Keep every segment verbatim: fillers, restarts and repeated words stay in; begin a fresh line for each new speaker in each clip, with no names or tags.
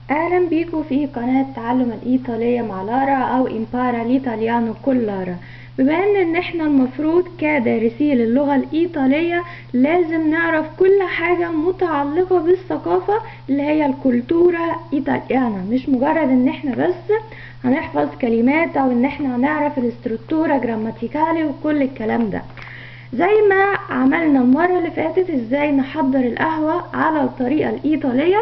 اهلا بيكم في قناة تعلم الايطالية مع لارا او امبارا ليتاليانو كل لارا. بما ان ان احنا المفروض كدارسي للغة الايطالية لازم نعرف كل حاجة متعلقة بالثقافة اللي هي الكولتورا ايطاليانا، مش مجرد ان احنا بس هنحفظ كلمات او ان احنا هنعرف الاسترuttura جراماتيكالي وكل الكلام ده. زي ما عملنا المرة اللي فاتت ازاي نحضر القهوة على الطريقة الايطالية،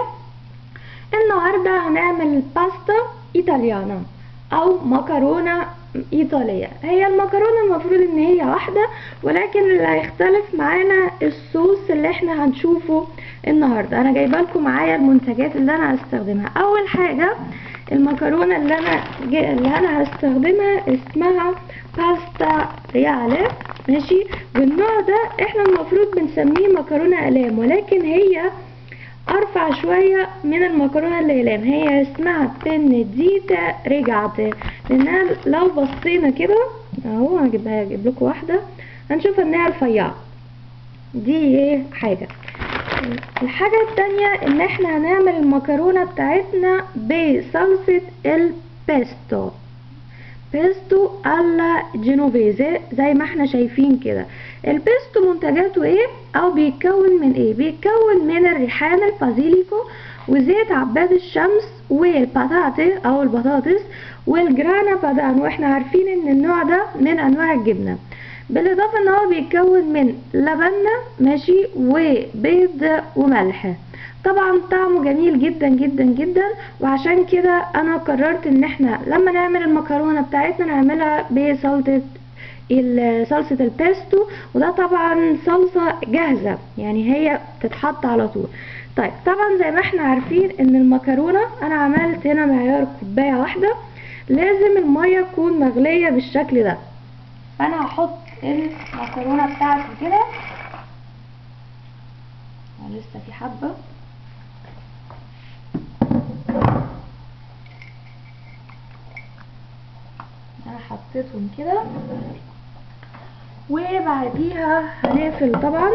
النهاردة هنعمل باستا ايطاليانا او مكرونة ايطالية. هي المكرونة المفروض ان هي واحدة، ولكن اللي هيختلف معانا الصوص اللي احنا هنشوفه النهاردة. انا جايبه لكم معايا المنتجات اللي انا هستخدمها. اول حاجة المكرونة اللي انا اللي انا هستخدمها اسمها باستا ريالي، ماشي. والنوع ده احنا المفروض بنسميه مكرونة اقلام، ولكن هي ارفع شوية من المكرونة الاقلام. هي اسمها بنديتا ريجاتي، لانها لو بصينا كده اهو هجيبها هجيب لكم واحدة هنشوف انها رفيعة. دي ايه حاجة. الحاجة التانية ان احنا هنعمل المكرونة بتاعتنا بصلصة البيستو، بيستو الا جينوفيزي زي ما احنا شايفين كده. البيستو منتجاته ايه او بيتكون من ايه؟ بيتكون من الريحان البازيليكو وزيت عباد الشمس والباتاتي او البطاطس والجرانا بادان، واحنا عارفين ان النوع ده من انواع الجبنة. بالاضافة ان هو بيتكون من لبنة ماشي وبيض وملح. طبعا طعمه جميل جدا جدا جدا، وعشان كده انا قررت ان احنا لما نعمل المكرونة بتاعتنا نعملها بصلصة صلصة البيستو، وده طبعا صلصة جاهزة يعني هي تتحط على طول. طيب طبعا زي ما احنا عارفين ان المكرونة انا عملت هنا معيار كوباية واحدة، لازم المية تكون مغلية بالشكل ده. فانا هحط المكرونة بتاعتي كده لسه في حبة، انا حطيتهم كده وبعديها هنقفل طبعا.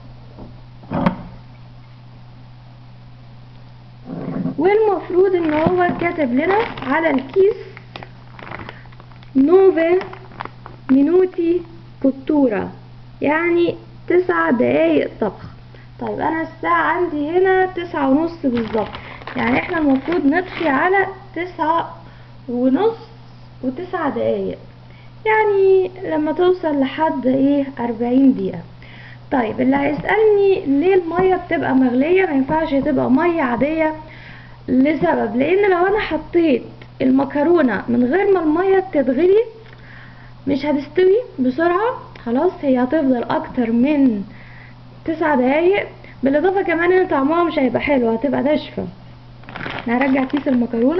والمفروض ان هو كاتب لنا على الكيس نوفي مينوتي كوتورا، يعني تسع دقايق طبخ. طيب انا الساعة عندي هنا تسعة ونص بالظبط، يعني احنا المفروض نطفي على تسعة ونص وتسع دقايق، يعني لما توصل لحد ايه اربعين دقيقة. طيب اللي هيسألني ليه المية بتبقى مغلية ما ينفعش تبقى مية عادية، لسبب لان لو انا حطيت المكرونة من غير ما المية تتغلي مش هتستوي بسرعة، خلاص هي هتفضل اكتر من تسع دقايق. بالاضافة كمان ان طعمها مش هيبقى حلو، هتبقى ناشفة. هرجع كيس المكرونة.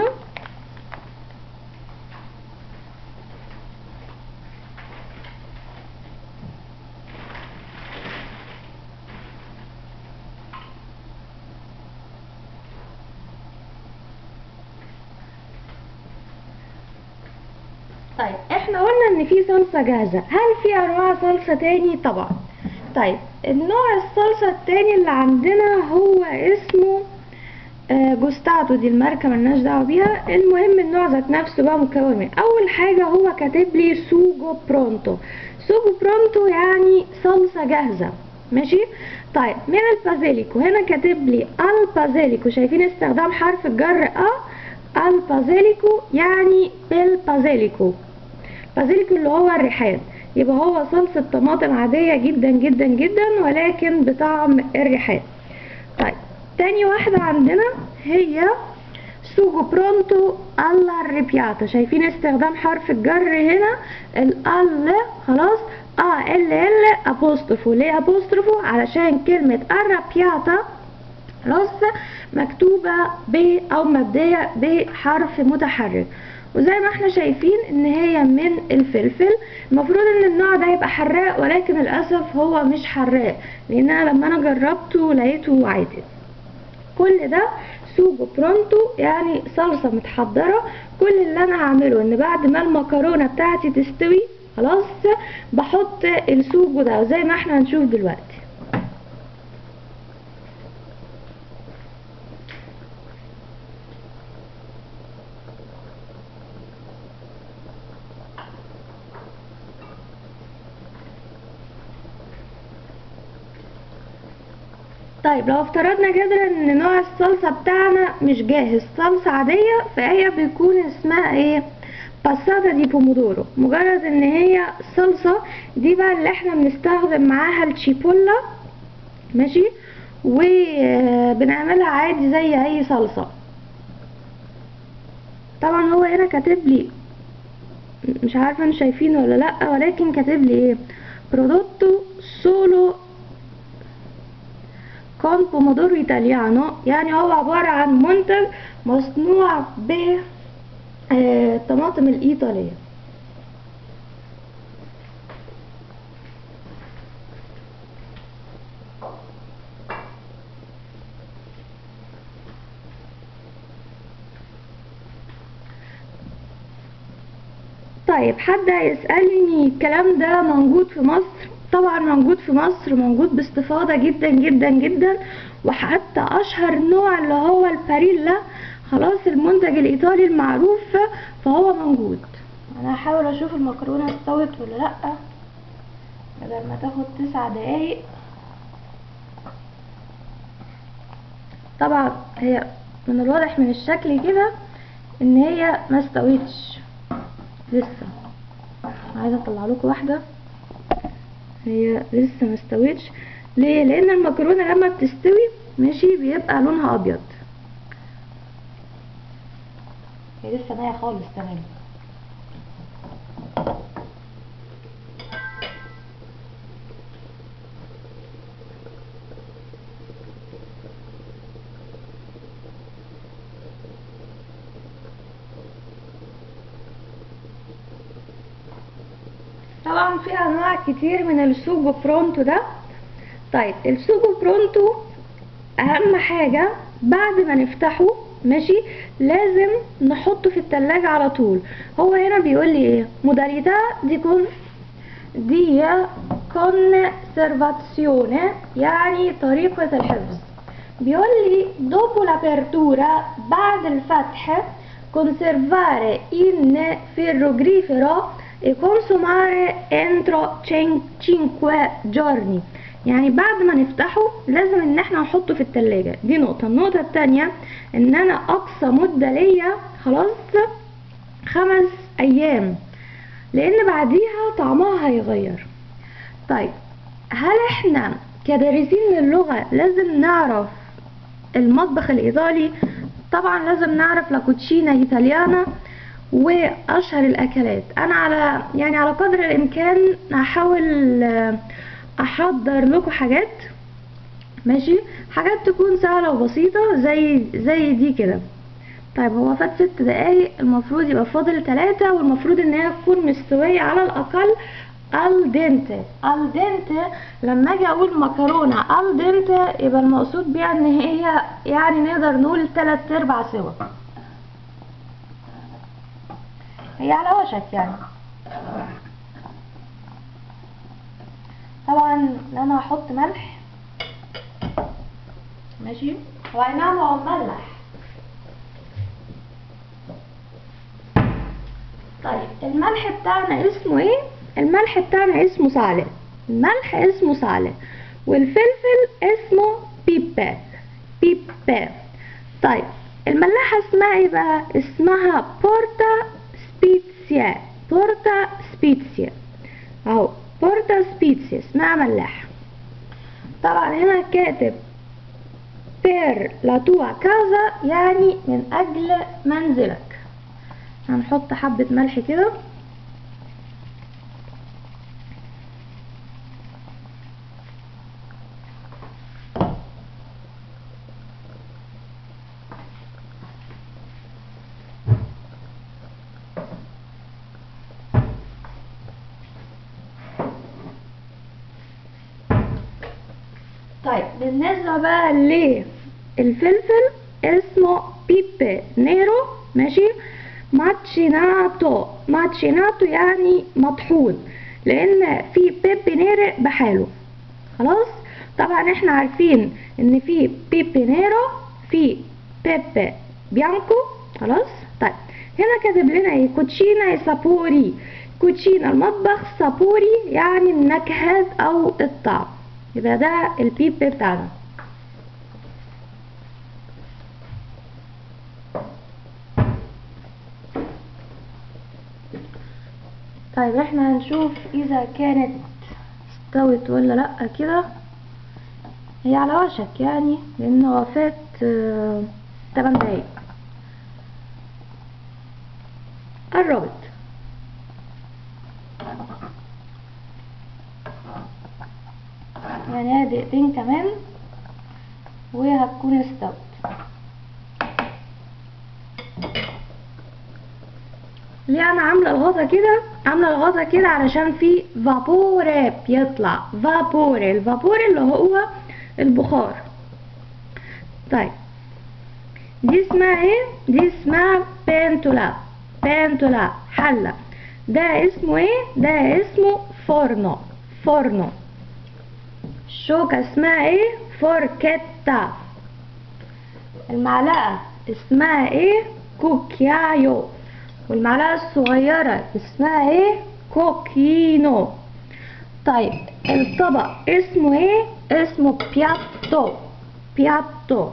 طيب احنا قلنا ان في صلصة جاهزة، هل في انواع صلصة تاني؟ طبعا. طيب النوع الصلصة التاني اللي عندنا هو اسمه آه جوستاتو، دي الماركة ملناش دعوة بيها. المهم النوع ذات نفسه بقى مكون من اول حاجة هو كاتب لي سوجو برونتو. سوجو برونتو يعني صلصة جاهزة، ماشي. طيب من البازيليكو هنا كاتب لي البازيليكو، شايفين استخدام حرف الجر اه، البازيليكو يعني بالبازيليكو، بازيليكو اللي هو الريحان. يبقى هو صلصة طماطم عادية جدا جدا جدا ولكن بطعم الريحان. طيب تاني واحدة عندنا هي سوجو برونتو الا ريبياتا، شايفين استخدام حرف الجر هنا ال خلاص اه ال ال ابوستروفو. ليه ابوستروفو؟ علشان كلمة الرابياتا خلاص مكتوبة ب او مبدية بحرف متحرك. وزي ما احنا شايفين ان هي من الفلفل. المفروض ان النوع ده يبقى حراق، ولكن للاسف هو مش حراق لان انا لما انا جربته لقيته عادي. كل ده سوجو برونتو يعني صلصة متحضرة. كل اللي انا هعمله ان بعد ما المكرونة بتاعتي تستوي خلاص بحط السوجو ده زي ما احنا هنشوف دلوقتي. طيب لو افترضنا كده ان نوع الصلصة بتاعنا مش جاهز، صلصة عادية، فهي بيكون اسمها ايه؟ باساتا دي بومودورو. مجرد ان هي صلصة دي بقى اللي احنا بنستخدم معاها الشيبولا، ماشي، وبنعملها عادي زي اي صلصة. طبعا هو هنا كاتب لي، مش عارفه انتوا شايفينه ولا لا، ولكن كاتب لي ايه؟ برودوتو سولو كون بومودورو ايطاليانو، يعني هو عباره عن منتج مصنوع ب الطماطم الايطاليه. طيب حد هيسألني الكلام ده موجود في مصر؟ طبعا موجود في مصر، موجود باستفاضة جدا جدا جدا، وحتى اشهر نوع اللي هو الباريلا، خلاص، المنتج الايطالي المعروف، فهو موجود. انا هحاول اشوف المكرونة استوت ولا لا بدل ما تاخد تسع دقايق. طبعا هي من الواضح من الشكل كده ان هي ما استوتش لسه. عايزه اطلع لكم واحده، هي لسه ما استوتش. ليه؟ لان المكرونه لما بتستوي ماشي بيبقى لونها ابيض، هي لسه نايه خالص تمام. طبعا في انواع كتير من السوجو برونتو ده. طيب السوجو برونتو اهم حاجه بعد ما نفتحه ماشي لازم نحطه في التلاجة على طول. هو هنا بيقول لي ايه؟ موداليتà دي كون دي conservazione، يعني طريقة الحفظ. بيقول لي dopo l'apertura، بعد الفتح، conservare in frigorifero e consumare entro cinque giorni، يعني بعد ما نفتحه لازم ان احنا نحطه في التلاجة. دي نقطة. النقطة التانية ان انا اقصى مدة ليا خلاص خمس ايام، لان بعديها طعمها هيغير. طيب هل احنا كدارسين للغة لازم نعرف المطبخ الايطالي؟ طبعا لازم نعرف لا كوتشينا ايطاليانا واشهر الاكلات. انا على يعني على قدر الامكان هحاول احضر لكم حاجات، ماشي، حاجات تكون سهلة وبسيطة زي زي دي كده. طيب هو فات ست دقايق، المفروض يبقى فاضل تلاتة، والمفروض ان هي تكون مستوية على الاقل al dente. al dente لما اجي اقول مكرونة al dente يبقى المقصود بيها ان هي يعني نقدر نقول تلات ارباع سوا، هي على وشك يعني. طبعا انا هحط ملح، ماشي، واي نعم هو مملح. طيب الملح بتاعنا اسمه ايه؟ الملح بتاعنا اسمه سالة، الملح اسمه سالة، والفلفل اسمه بيبا بيبا. طيب الملاحة اسمها ايه بقى؟ اسمها بورتا سبيتسيا، بورتا سبيتسيا اهو، بورتا سبيتسيا اسمها ملاحة. طبعا هنا كاتب بير لا توا كازا، يعني من اجل منزلك. هنحط حبة ملح كده. طيب بالنسبة بقى للفلفل اسمه بيبي نيرو، ماشي، ماتشيناتو. ماتشيناتو يعني مطحون، لان في بيبي نيرو بحاله، خلاص. طبعا احنا عارفين ان في بيبي نيرو، في بيبي بيانكو، خلاص. طيب هنا كاتب لنا ايه؟ كوتشينا سابوري. كوتشينا المطبخ، سابوري يعني النكهات او الطعم، يبقى ده البيبي بتاعنا. طيب احنا هنشوف اذا كانت استوت ولا لا. كده هي على وشك يعني، لان وفات تمن دقايق، قربت. يعني دقيقتين كمان وهتكون استوت. ليه انا عامله الغطا كده؟ عامله الغطا كده علشان في فابور بيطلع. فابور، الفابور اللي هو البخار. طيب دي اسمها ايه؟ دي اسمها بنتولا. بنتولا حله. ده اسمه ايه؟ ده اسمه فورنو. فورنو. الشوكه اسمها ايه؟ فوركيتا. المعلقه اسمها ايه؟ كوكيايو. والمعلقه الصغيره اسمها ايه؟ كوكينو. طيب الطبق اسمه ايه؟ اسمه بياتو. بياتو.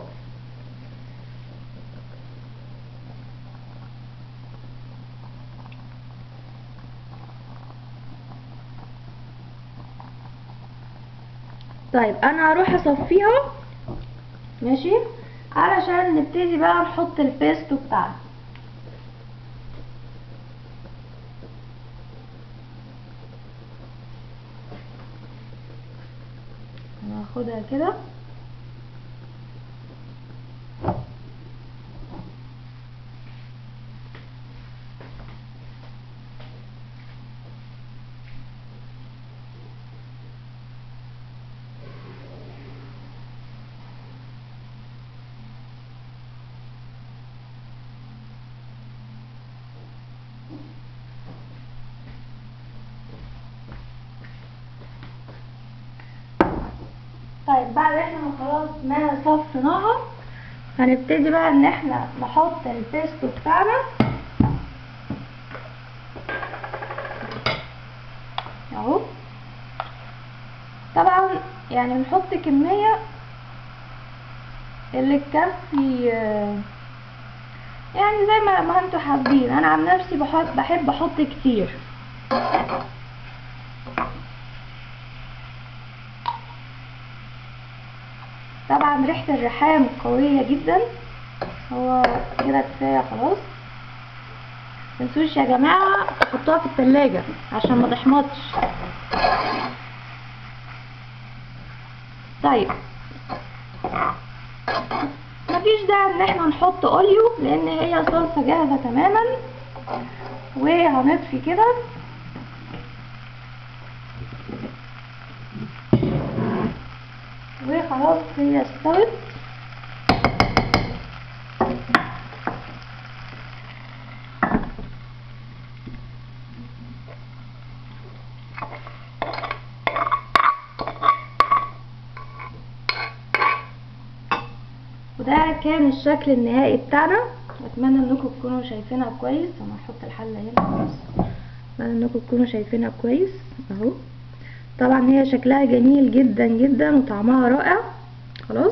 طيب انا هروح اصفيها ماشي، علشان نبتدي بقى نحط البيستو بتاعنا. انا هاخدها كده طيب بعد احنا ما خلاص ما صفيناها، هنبتدي بقى ان احنا نحط البيستو بتاعنا اهو. طبعا يعني نحط كمية اللي تكفي، يعني زي ما ما انتوا حابين. انا عن نفسي بحط بحب احط كتير. طبعا ريحة الريحان قوية جدا. هو كده كفاية خلاص. متنسوش يا جماعة تحطوها في التلاجة عشان ما تحمضش. طيب مفيش داعي ان احنا نحط اوليو لان هي صلصة جاهزة تماما. وهنطفي كده وخلاص هي استوت. وده كان الشكل النهائي بتاعنا. اتمنى انكم تكونوا شايفينها كويس. انا هحط الحله هنا بس. اتمنى انكم تكونوا شايفينها كويس اهو. طبعا هي شكلها جميل جدا جدا وطعمها رائع. خلاص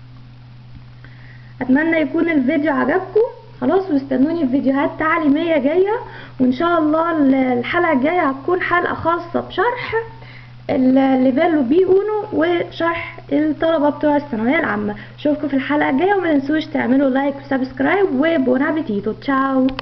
اتمنى يكون الفيديو عجبكم. خلاص واستنوني في فيديوهات تعليميه جايه، وان شاء الله الحلقه الجايه هتكون حلقه خاصه بشرح الليفيلو بي اونو وشرح الطلبه بتوع الثانويه العامه. اشوفكم في الحلقه الجايه، وما تنسوش تعملوا لايك وسبسكرايب وبون ابيتيتو. تشاو.